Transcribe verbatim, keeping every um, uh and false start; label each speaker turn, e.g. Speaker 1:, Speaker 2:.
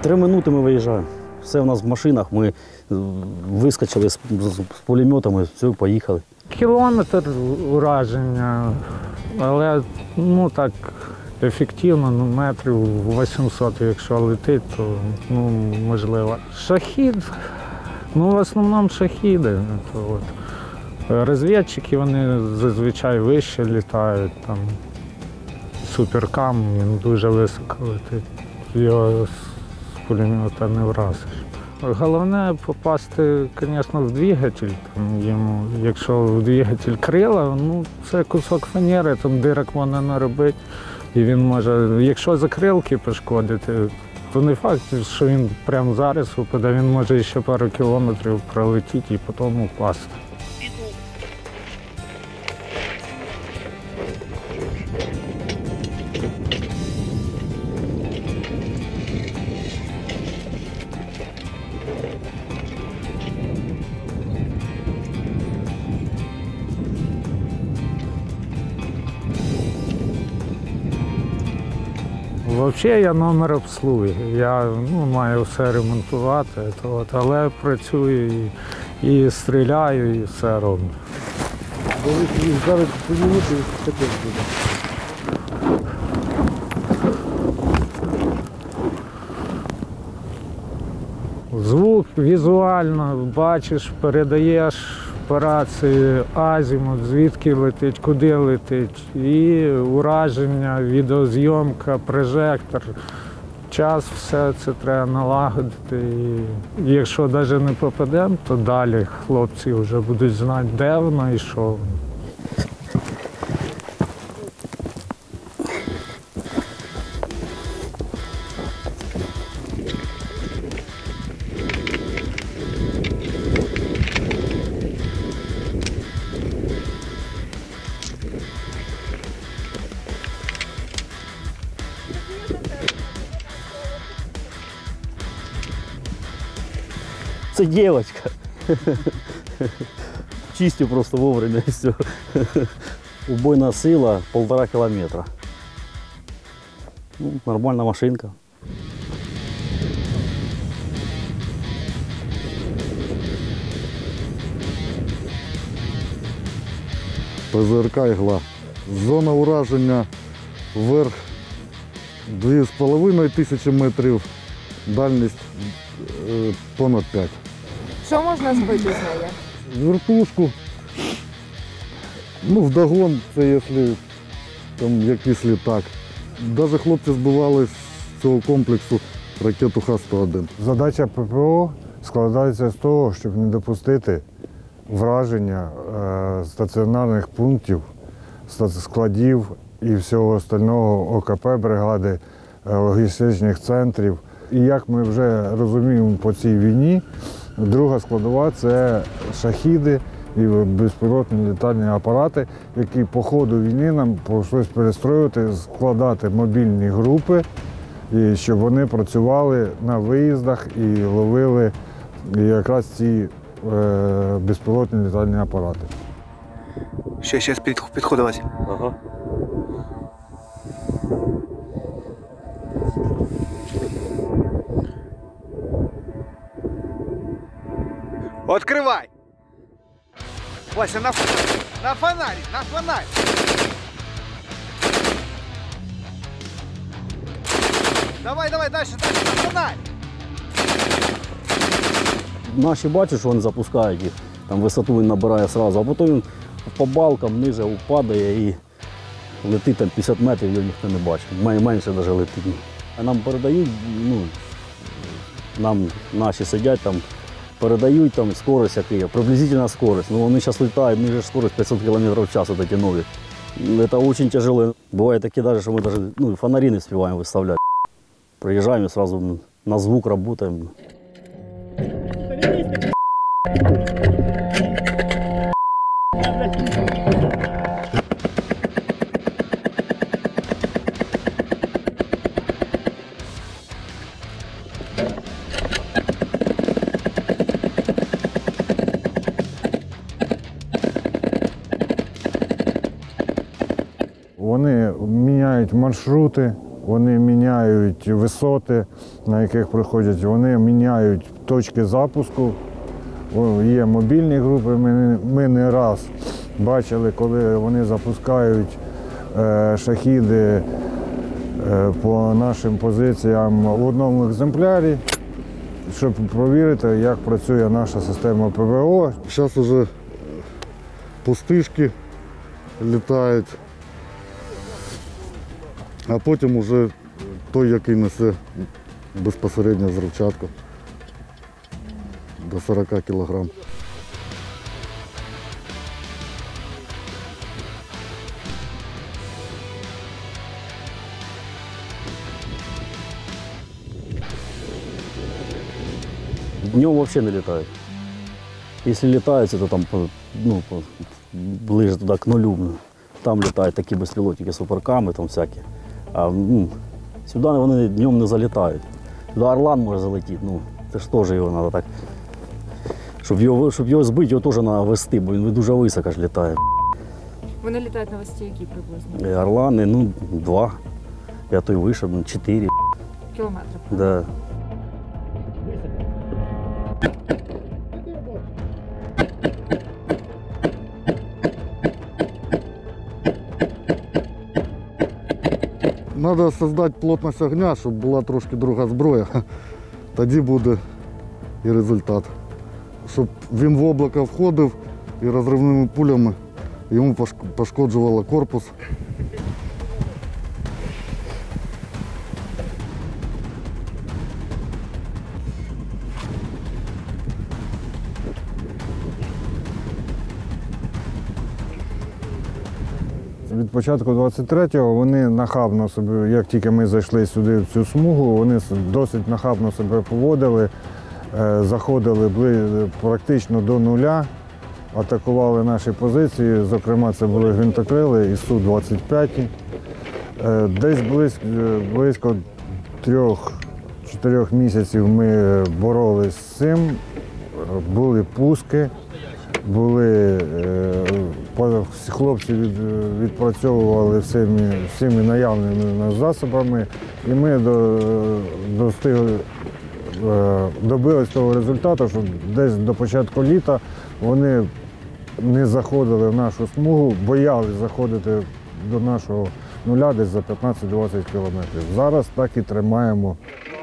Speaker 1: Три минути ми виїжджаємо. Все у нас в машинах, ми вискочили з, з, з пулеметами, все, поїхали.
Speaker 2: Кілометр ураження, але ну так ефективно, ну, метрів вісімсот, якщо летить, то ну, можливо. Шахід, ну в основному шахіди. То, от. Розвідчики, вони зазвичай вище літають, там суперкам, він дуже високо летить, його з пулемета не вразиш. Головне попасти, звісно, в двигатель. Там йому, якщо в двигатель крила, ну це кусок фанери, там дирок можна наробити. І він може, якщо закрилки пошкодити, то не факт, що він прямо зараз упаде, він може ще пару кілометрів пролетіти і потім упасти. Взагалі я номер обслуги, я ну, маю все ремонтувати, то, от, але працюю і, і стріляю, і все роблю.
Speaker 3: Зараз помінути, таке буде.
Speaker 2: Звук візуально бачиш, передаєш операції, азімут, звідки летить, куди летить, і ураження, відеозйомка, прожектор. Час все це треба налагодити. І якщо навіть не попадемо, то далі хлопці вже будуть знати, де воно і що воно.
Speaker 1: Це дівчинка. Чистю просто вовремя і все. Убойна сила полтора кілометра. Ну, нормальна машинка.
Speaker 4: ПЗРК «Ігла». Зона ураження вверх дві з половиною тисячі метрів, дальність е, понад п'ять.
Speaker 5: Що можна збити з неї?
Speaker 4: Вертушку. Ну, вдогон, це якщо там якийсь літак. Навіть хлопці збивали з цього комплексу ракету Х сто один.
Speaker 3: Задача ППО складається з того, щоб не допустити враження е, стаціонарних пунктів, складів і всього остального ОКП бригади, е, логістичних центрів. І як ми вже розуміємо по цій війні, друга складова – це шахіди і безпілотні літальні апарати, які по ходу війни нам прийшлось перестроювати, складати мобільні групи, і щоб вони працювали на виїздах і ловили якраз ці е, безпілотні літальні апарати.
Speaker 6: Ще, ще підходилось.
Speaker 1: Ага.
Speaker 6: Откривай! Вася, на, на фонарі, на фонарі! Давай, давай, дальше, дальше, на фонарі!
Speaker 1: Наші бачать, що вони запускають їх, там висоту він набирає одразу, а потім він по балкам ниже упадає і летить там п'ятдесят метрів, його ніхто не бачить, менше навіть летить. А нам передають, ну, нам наші сидять там, передають там скорость, яка, приблизительна скорость. Ну, вони зараз літають, ниже скорость п'ятсот кілометрів в час, вот эти нові. Це дуже тяжело. Буває таке, навіть, що ми навіть, ну, фонарі не встигаємо виставляти. Приїжджаємо і одразу на звук працюємо.
Speaker 3: Вони міняють маршрути, вони міняють висоти, на яких приходять, вони міняють точки запуску. О, є мобільні групи, ми, ми не раз бачили, коли вони запускають е, шахіди е, по нашим позиціям в одному екземплярі, щоб провірити, як працює наша система ПВО.
Speaker 4: Зараз вже пустишки літають, а потім вже той, який несе безпосередньо взривчатку до сорок кілограм.
Speaker 1: Днем вообще не летают. Если летают, это там по- ну, по- ближе туда к нулю. ну. Там літають такі безпілотники з суперками, там всякі. А ну, сюди вони днем не залітають. Сюди Орлан може залетіти, ну це ж теж його треба так. Щоб його, щоб його збити, його теж треба вести, бо він дуже високо ж літає.
Speaker 5: Вони літають на висоті які приблизно?
Speaker 1: І Орлани, ну, два. Я той вийшов, ну, чотири.
Speaker 5: Кілометри.
Speaker 1: Да.
Speaker 4: Треба створити плотність огня, щоб була трошки друга зброя. Тоді буде і результат. Щоб він в облако входив і розривними пулями йому пошк- пошкоджувало корпус.
Speaker 3: Від початку двадцять третього вони нахабно собі, як тільки ми зайшли сюди в цю смугу, вони с- досить нахабно себе поводили, е, заходили бли- практично до нуля, атакували наші позиції, зокрема це були гвинтокрили і Су двадцять п'ять. Е, Десь близько, близько трьох-чотирьох місяців ми боролись з цим, були пуски. Були е, по- всі хлопці від, відпрацьовували всіми, всіми наявними у нас засобами, і ми до, достигли, е, добились того результату, що десь до початку літа вони не заходили в нашу смугу, боялись заходити до нашого нуля десь за п'ятнадцять-двадцять кілометрів. Зараз так і тримаємо